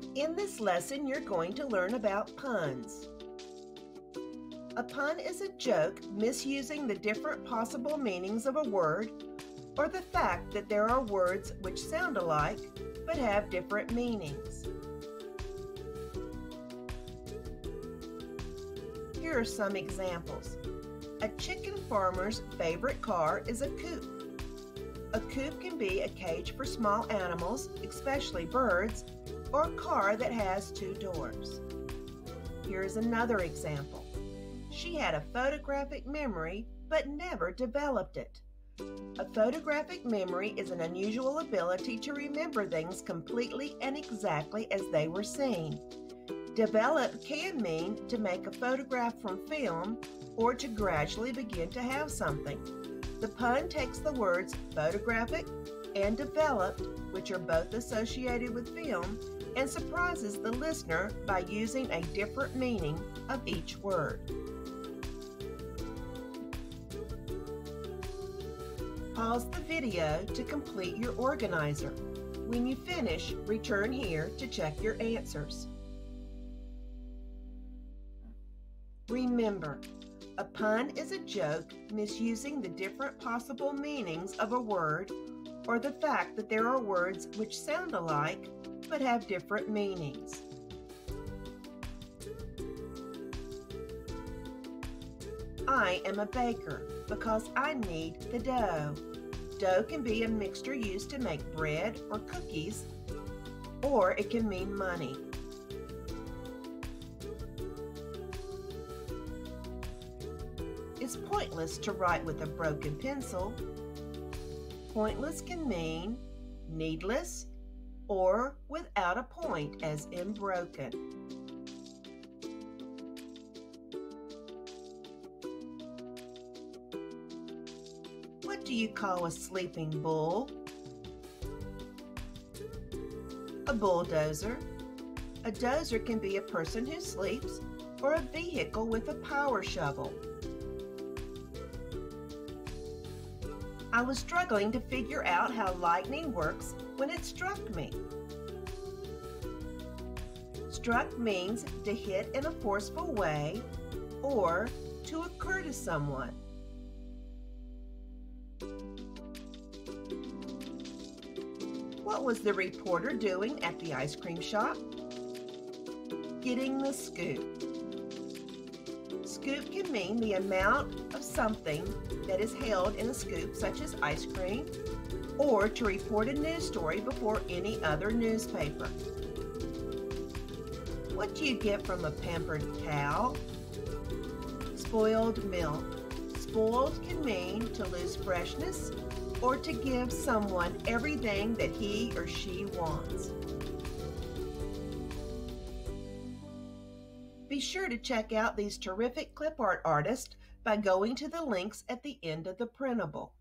In this lesson, you're going to learn about puns. A pun is a joke misusing the different possible meanings of a word or the fact that there are words which sound alike but have different meanings. Here are some examples. A chicken farmer's favorite car is a coop. A coop can be a cage for small animals, especially birds, or a car that has two doors. Here is another example. She had a photographic memory but never developed it. A photographic memory is an unusual ability to remember things completely and exactly as they were seen. Develop can mean to make a photograph from film or to gradually begin to have something. The pun takes the words photographic and developed, which are both associated with film, and surprises the listener by using a different meaning of each word. Pause the video to complete your organizer. When you finish, return here to check your answers. Remember, a pun is a joke misusing the different possible meanings of a word or the fact that there are words which sound alike but have different meanings. I am a baker because I need the dough. Dough can be a mixture used to make bread or cookies, or it can mean money. It's pointless to write with a broken pencil. Pointless can mean needless or without a point, as in broken. What do you call a sleeping bull? A bulldozer. A dozer can be a person who sleeps or a vehicle with a power shovel. I was struggling to figure out how lightning works when it struck me. Struck means to hit in a forceful way or to occur to someone. What was the reporter doing at the ice cream shop? Getting the scoop. Scoop can mean the amount of something that is held in a scoop, such as ice cream, or to report a news story before any other newspaper. What do you get from a pampered cow? Spoiled milk. Spoiled can mean to lose freshness or to give someone everything that he or she wants. Be sure to check out these terrific clip art artists by going to the links at the end of the printable.